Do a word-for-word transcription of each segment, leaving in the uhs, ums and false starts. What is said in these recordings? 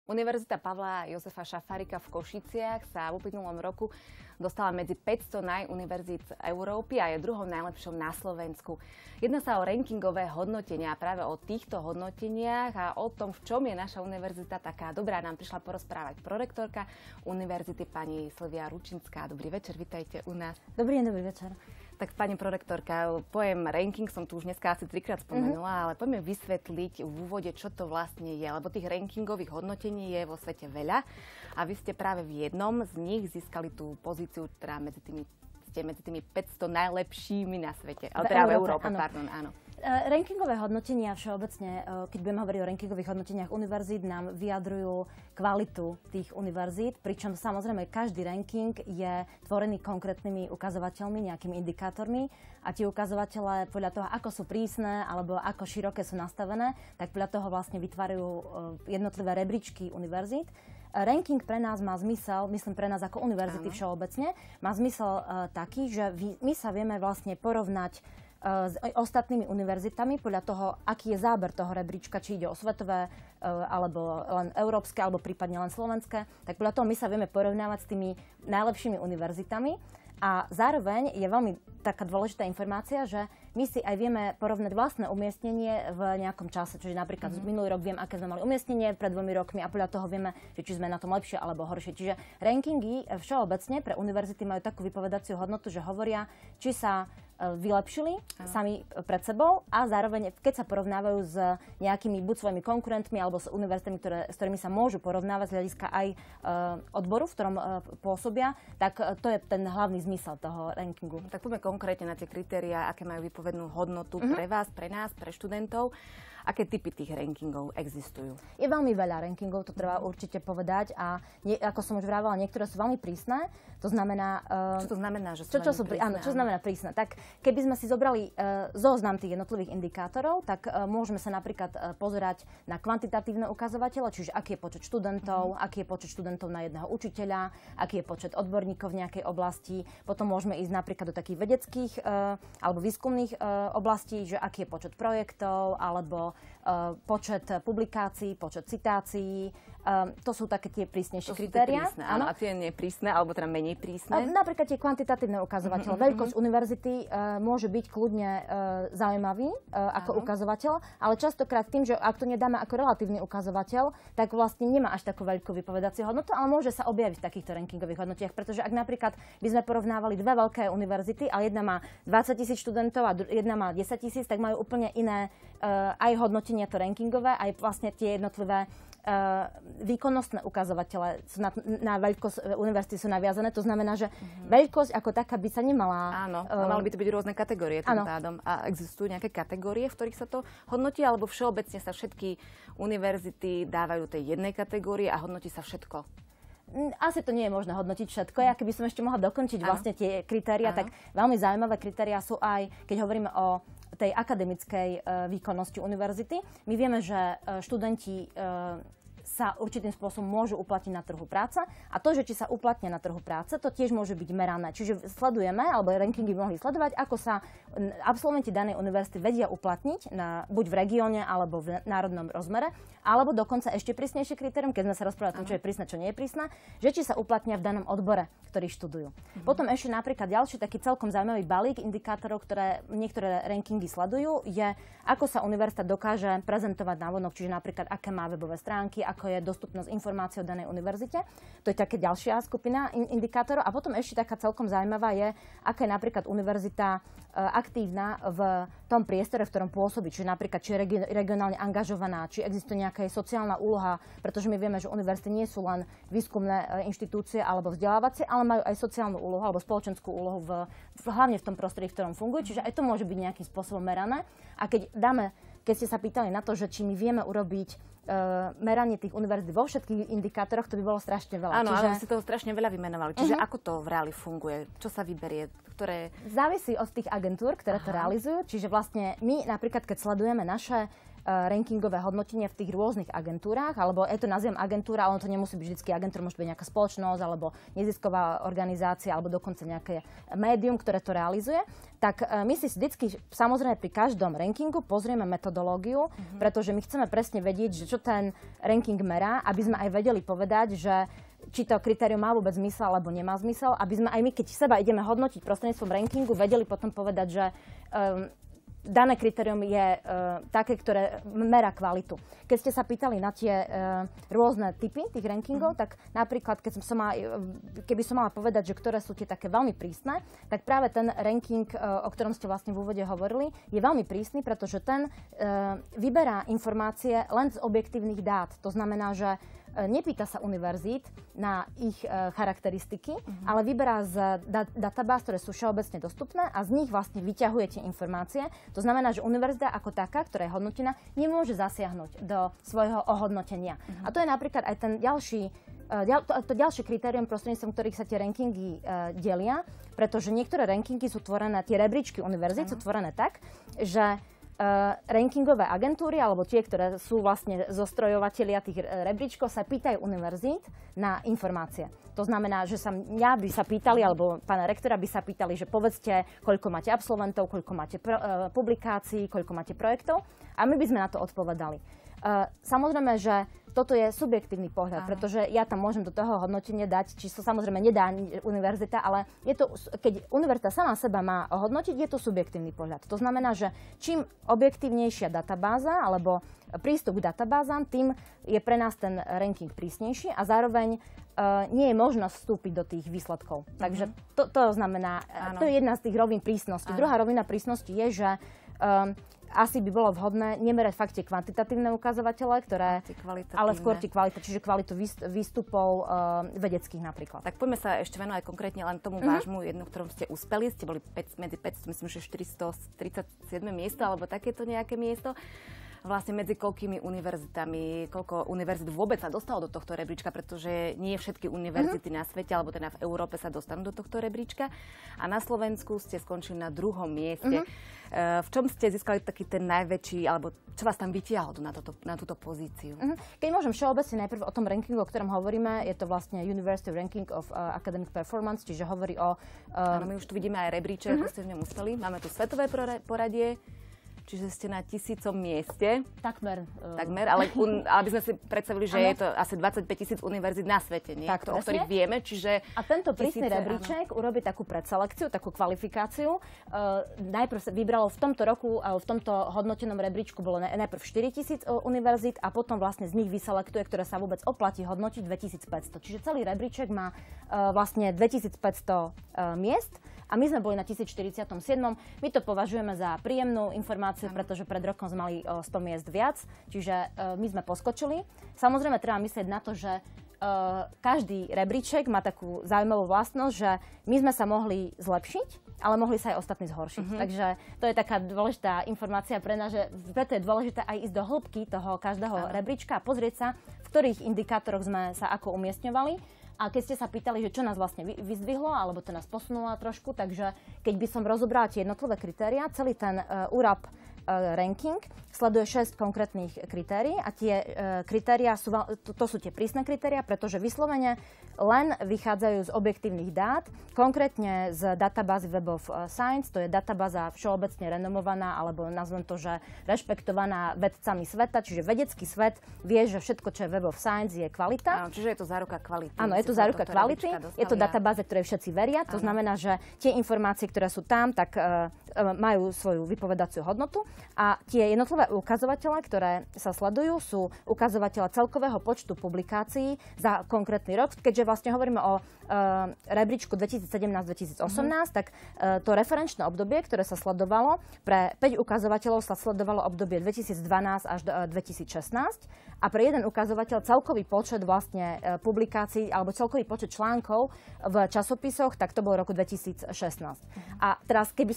Univerzita Pavla Jozefa Šafárika v Košiciach sa v uplynulom roku dostala medzi päťsto najuniverzít Európy a je druhou najlepšou na Slovensku. Jedná sa o rankingové hodnotenia a práve o týchto hodnoteniach a o tom, v čom je naša univerzita taká dobrá, nám prišla porozprávať prorektorka univerzity pani Silvia Ručinská. Dobrý večer, vitajte u nás. Dobrý deň, dobrý večer. Tak pani prorektorka, pojem ranking som tu už dneska asi trikrát spomenula, mm-hmm. ale poďme vysvetliť v úvode, čo to vlastne je, lebo tých rankingových hodnotení je vo svete veľa a vy ste práve v jednom z nich získali tú pozíciu, ktorá medzi tými, ste medzi tými päťsto najlepšími na svete, ale teda v Európe, áno. pardon, áno. Rankingové hodnotenia všeobecne, keď budeme hovoriť o rankingových hodnoteniach univerzít, nám vyjadrujú kvalitu tých univerzít, pričom samozrejme každý ranking je tvorený konkrétnymi ukazovateľmi, nejakými indikátormi a tie ukazovatele podľa toho, ako sú prísne alebo ako široké sú nastavené, tak podľa toho vlastne vytvárajú jednotlivé rebríčky univerzít. Ranking pre nás má zmysel, myslím pre nás ako univerzity všeobecne, má zmysel uh, taký, že my sa vieme vlastne porovnať s ostatnými univerzitami podľa toho, aký je záber toho rebríčka, či ide o svetové, alebo len európske, alebo prípadne len slovenské, tak podľa toho my sa vieme porovnávať s tými najlepšími univerzitami. A zároveň je veľmi taká dôležitá informácia, že my si aj vieme porovnať vlastné umiestnenie v nejakom čase. Čiže napríklad mm-hmm. minulý rok viem, aké sme mali umiestnenie pred dvomi rokmi a podľa toho vieme, že či sme na tom lepšie alebo horšie. Čiže rankingy všeobecne pre univerzity majú takú vypovedaciu hodnotu, že hovoria, či sa vylepšili Aha. sami pred sebou a zároveň, keď sa porovnávajú s nejakými buď svojimi konkurentmi alebo s univerzitami, ktoré, s ktorými sa môžu porovnávať z hľadiska aj e, odboru, v ktorom e, pôsobia, tak e, to je ten hlavný zmysel toho rankingu. Tak poďme konkrétne na tie kritériá, aké majú vypovednú hodnotu mm-hmm. pre vás, pre nás, pre študentov. Aké typy tých rankingov existujú? Je veľmi veľa rankingov, to treba určite povedať a nie, ako som už vravala, niektoré sú veľmi prísne. To znamená... Uh, čo to znamená, že sú čo, čo sú prísne? Áno, čo znamená prísne? Tak keby sme si zobrali uh, zoznam tých jednotlivých indikátorov, tak uh, môžeme sa napríklad uh, pozerať na kvantitatívne ukazovatele, čiže aký je počet študentov, mm-hmm. aký je počet študentov na jedného učiteľa, aký je počet odborníkov v nejakej oblasti. Potom môžeme ísť napríklad do takých vedeckých uh, alebo výskumných uh, oblastí, že aký je počet projektov alebo Uh, počet publikácií, počet citácií. Um, to sú také tie prísnejšie kritéria. Áno, a tie neprísne, alebo teda menej prísne? Uh, napríklad tie kvantitatívne ukazovateľe. Mm-hmm. Veľkosť univerzity uh, môže byť kľudne uh, zaujímavý uh, ako ukazovateľ, ale častokrát tým, že ak to nedáme ako relatívny ukazovateľ, tak vlastne nemá až takú veľkú vypovedaciu hodnotu, ale môže sa objaviť v takýchto rankingových hodnotiach, pretože ak napríklad by sme porovnávali dve veľké univerzity a jedna má dvadsaťtisíc študentov a jedna má desaťtisíc, tak majú úplne iné uh, aj hodnotenie to rankingové, aj vlastne tie jednotlivé uh, výkonnostné ukazovatele sú na, na veľkosť univerzity sú naviazané. To znamená, že mm-hmm. veľkosť ako taká by sa nemala... Áno, uh, mali by to byť rôzne kategórie tým pádom. A existujú nejaké kategórie, v ktorých sa to hodnotí, alebo všeobecne sa všetky univerzity dávajú tej jednej kategórii a hodnotí sa všetko? Asi to nie je možné hodnotiť všetko. Ja keby som ešte mohla dokončiť ano. vlastne tie kritéria, tak veľmi zaujímavé kritéria sú aj, keď hovoríme o tej akademickej uh, výkonnosti univerzity. My vieme, že uh, študenti uh, sa určitým spôsobom môžu uplatniť na trhu práce a to, že či sa uplatnia na trhu práce, to tiež môže byť merané. Čiže sledujeme, alebo rankingy by mohli sledovať, ako sa absolventi danej univerzity vedia uplatniť na, buď v regióne, alebo v národnom rozmere, alebo dokonca ešte prísnejšie kritérium, keď sme sa rozprávali o tom, čo je prísne, čo nie je prísne, že či sa uplatnia v danom odbore, ktorý študujú. Mhm. Potom ešte napríklad ďalší taký celkom zaujímavý balík indikátorov, ktoré niektoré rankingy sledujú, je, ako sa univerzita dokáže prezentovať návonok, čiže napríklad aké má webové stránky, ako je dostupnosť informácií o danej univerzite. To je také ďalšia skupina indikátorov. A potom ešte taká celkom zaujímavá je, aká je napríklad univerzita e, aktívna v tom priestore, v ktorom pôsobí. Čiže napríklad, či je regi- regionálne angažovaná, či existuje nejaká sociálna úloha, pretože my vieme, že univerzity nie sú len výskumné e, inštitúcie alebo vzdelávacie, ale majú aj sociálnu úlohu alebo spoločenskú úlohu v, v, hlavne v tom prostredí, v ktorom fungujú. Čiže aj to môže byť nejakým spôsobom merané. A keď dáme, keď ste sa pýtali na to, že či my vieme urobiť Uh, meranie tých univerzít vo všetkých indikátoroch, to by bolo strašne veľa. Áno, Čiže... ale ste toho strašne veľa vymenovali. Čiže uh-huh. ako to v reáli funguje? Čo sa vyberie? Ktoré... Závisí od tých agentúr, ktoré Aha. to realizujú. Čiže vlastne my napríklad, keď sledujeme naše rankingové hodnotenie v tých rôznych agentúrách, alebo ja to nazviem agentúra, ale ono to nemusí byť vždy agentúra, môže byť nejaká spoločnosť, alebo nezisková organizácia, alebo dokonca nejaké médium, ktoré to realizuje, tak my si vždycky, samozrejme pri každom rankingu pozrieme metodológiu, mm-hmm. pretože my chceme presne vedieť, že čo ten ranking merá, aby sme aj vedeli povedať, že či to kritérium má vôbec zmysel, alebo nemá zmysel, aby sme aj my, keď seba ideme hodnotiť prostredníctvom rankingu, vedeli potom povedať, že um, dané kritérium je uh, také, ktoré merá kvalitu. Keď ste sa pýtali na tie uh, rôzne typy tých rankingov, mm. tak napríklad, keď som mala, keby som mala povedať, že ktoré sú tie také veľmi prísne, tak práve ten ranking, uh, o ktorom ste vlastne v úvode hovorili, je veľmi prísny, pretože ten uh, vyberá informácie len z objektívnych dát. To znamená, že nepýta sa univerzít na ich e, charakteristiky, mm-hmm. ale vyberá z da- databáz, ktoré sú všeobecne dostupné a z nich vlastne vyťahuje tie informácie. To znamená, že univerzita ako taká, ktorá je hodnotená, nemôže zasiahnuť do svojho ohodnotenia. Mm-hmm. A to je napríklad aj ten ďalší, e, to, to ďalšie kritérium, prostredníctvom ktorých sa tie rankingy e, delia, pretože niektoré rankingy sú tvorené, tie rebríčky univerzít mm-hmm. sú tvorené tak, že Uh, rankingové agentúry, alebo tie, ktoré sú vlastne zostrojovatelia tých rebríčkov, sa pýtajú univerzít na informácie. To znamená, že sa mňa by sa pýtali, alebo pána rektora by sa pýtali, že povedzte, koľko máte absolventov, koľko máte pro, uh, publikácií, koľko máte projektov, a my by sme na to odpovedali. Uh, samozrejme, že toto je subjektívny pohľad, Aha. pretože ja tam môžem do toho hodnotenia dať, či to samozrejme nedá univerzita, ale je to, keď univerzita sama seba má ohodnotiť, je to subjektívny pohľad. To znamená, že čím objektívnejšia databáza alebo prístup k databázám, tým je pre nás ten ranking prísnejší a zároveň uh, nie je možnosť vstúpiť do tých výsledkov. Mm-hmm. Takže to, to znamená, Áno. to je jedna z tých rovín prísnosti. Áno. Druhá rovina prísnosti je, že um, asi by bolo vhodné nemerať fakt tie kvantitatívne ukazovatele, ktoré, ale skôr tie kvalita, čiže kvalitu výstupov uh, vedeckých napríklad. Tak poďme sa ešte venovať konkrétne len tomu uh-huh. vášmu jednu, ktorom ste uspeli. Ste boli päť, medzi päťsto, myslím, že štyristotridsaťsedem miesto, alebo takéto nejaké miesto. Vlastne medzi koľkými univerzitami, koľko univerzit vôbec sa dostalo do tohto rebríčka, pretože nie všetky univerzity uh-huh. na svete, alebo teda v Európe sa dostanú do tohto rebríčka. A na Slovensku ste skončili na druhom mieste. Uh-huh. V čom ste získali taký ten najväčší, alebo čo vás tam vytiahlo na, toto, na túto pozíciu? Uh-huh. Keď môžem všeobecne najprv o tom rankingu, o ktorom hovoríme, je to vlastne University Ranking of uh, Academic Performance, čiže hovorí o... Uh... Áno, my už tu vidíme aj rebríček, uh-huh. ako ste v ňom uspeli. Máme tu svetové poradie. Čiže ste na tisícom mieste. Takmer. Takmer, ale un, aby sme si predstavili, že ano. Je to asi dvadsaťpäť tisíc univerzít na svete, nie? Tak, o ktorých vieme, čiže... A tento prísny rebríček urobí takú predselekciu, takú kvalifikáciu. Uh, najprv sa vybralo v tomto roku, uh, v tomto hodnotenom rebríčku bolo najprv štyritisíc uh, univerzít a potom vlastne z nich vyselektuje, ktoré sa vôbec oplatí hodnotiť dvetisícpäťsto. Čiže celý rebríček má uh, vlastne dvetisícpäťsto uh, miest. A my sme boli na tisícštyridsiatom siedmom My to považujeme za príjemnú informáciu, pretože pred rokom sme mali o sto miest viac, čiže uh, my sme poskočili. Samozrejme, treba myslieť na to, že uh, každý rebríček má takú zaujímavú vlastnosť, že my sme sa mohli zlepšiť, ale mohli sa aj ostatní zhoršiť. Mm-hmm. Takže to je taká dôležitá informácia pre nás, že preto je dôležité aj ísť do hĺbky toho každého Aha. rebríčka a pozrieť sa, v ktorých indikátoroch sme sa ako umiestňovali. A keď ste sa pýtali, že čo nás vlastne vyzdvihlo, alebo to nás posunulo trošku, takže keď by som rozobrala tie jednotlivé kritériá, celý ten uh, ú ré á pé uh, ranking sleduje šesť konkrétnych kritérií a tie uh, kritériá sú, to, to sú tie prísne kritériá, pretože vyslovene len vychádzajú z objektívnych dát, konkrétne z databázy Web of Science, to je databáza všeobecne renomovaná, alebo nazvem to, že rešpektovaná vedcami sveta, čiže vedecký svet vie, že všetko, čo je Web of Science, je kvalita. Áno, čiže je to záruka kvality. Áno, je to záruka kvality, je to databáza, ktorej všetci veria, to Áno. znamená, že tie informácie, ktoré sú tam, tak uh, majú svoju vypovedaciu hodnotu a tie jednotlivé ukazovatele, ktoré sa sledujú, sú ukazovatele celkového počtu publikácií za konkrétny rok, keďže vlastne hovoríme o uh, rebríčku dvetisícsedemnásť dvetisícosemnásť, mm-hmm. tak uh, to referenčné obdobie, ktoré sa sledovalo, pre päť ukazovateľov sa sledovalo obdobie dvetisícdvanásť až uh, dvetisícšestnásť a pre jeden ukazovateľ celkový počet vlastne uh, publikácií alebo celkový počet článkov v časopisoch, tak to bolo roku dvetisícšestnásť. Mm-hmm. A teraz, keby som rozobrala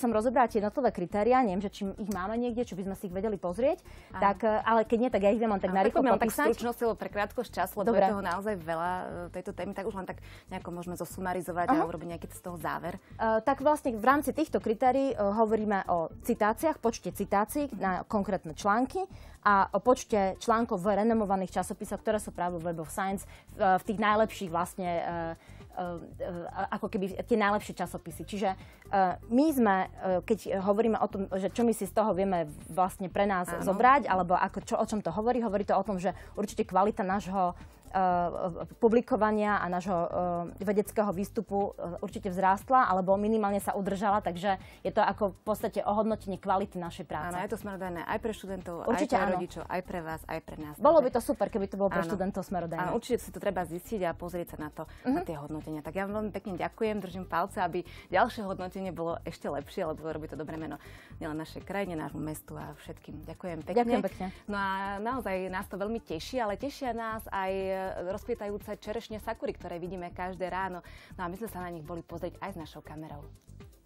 vybrať jednotlivé kritériá, neviem, že či ich máme niekde, čo by sme si ich vedeli pozrieť, tak, ale keď nie, tak ja ich viem len tak na rýchlo popísať. Tak stručnosti, lebo pre krátkosť času, lebo je toho naozaj veľa tejto témy, tak už len tak nejako môžeme zosumarizovať uh-huh. a urobiť nejaký z toho záver. Uh, tak vlastne v rámci týchto kritérií uh, hovoríme o citáciách, počte citácií na konkrétne články a o počte článkov v renomovaných časopisoch, ktoré sú práve v Web of Science, v, v tých najlepších vlastne uh, ako keby tie najlepšie časopisy. Čiže uh, my sme, uh, keď hovoríme o tom, že čo my si z toho vieme vlastne pre nás Áno. zobrať, alebo ako, čo, o čom to hovorí, hovorí to o tom, že určite kvalita nášho Uh, publikovania a nášho uh, vedeckého výstupu uh, určite vzrástla, alebo minimálne sa udržala, takže je to ako v podstate ohodnotenie kvality našej práce. Áno, je to smerodajné aj pre študentov, určite aj pre áno. rodičov, aj pre vás, aj pre nás. Bolo by to super, keby to bolo pre áno. študentov smerodajné. Áno, určite si to treba zistiť a pozrieť sa na to, uh-huh. na tie hodnotenia. Tak ja vám veľmi pekne ďakujem, držím palce, aby ďalšie hodnotenie bolo ešte lepšie, lebo robí to dobré meno nielen našej krajine, nášmu mestu a všetkým. Ďakujem pekne. Ďakujem pekne. No a naozaj nás to veľmi teší, ale tešia nás aj rozkvietajúce čerešne sakúry, ktoré vidíme každé ráno. No a my sme sa na nich boli pozrieť aj s našou kamerou.